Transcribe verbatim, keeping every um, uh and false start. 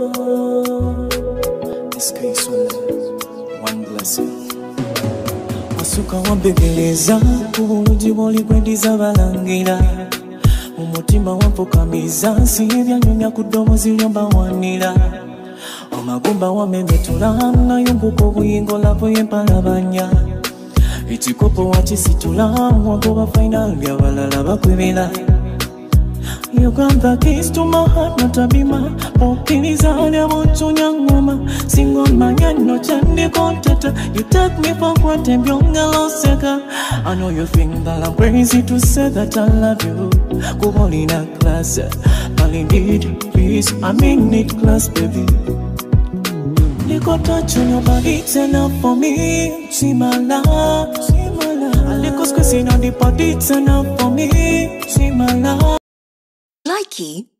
This case will one blessing. Masuka wambegeleza kubulungi bw'oli gwendiza balangira umutima wampukamiza sibyanyumya ku ddoboozi lyombawanira amagumba wamemetula nayunguka obuyingo labo yempalabanya ekikopo wakisitula wagoba final byabalala bakwebera You got the keys to my heart, not a bima. Pokiliza lyabutunya ngoma. Singo manya no chandi kontata. You take me for granted, byonga loseka. I know you think that I'm crazy to say that I love you. Go all in a class, but indeed, please, I mean it class, baby. Little touch on your body, it's enough for me. See my love, see my love. A little squeezing on the body, it's enough for me. See my love. Likey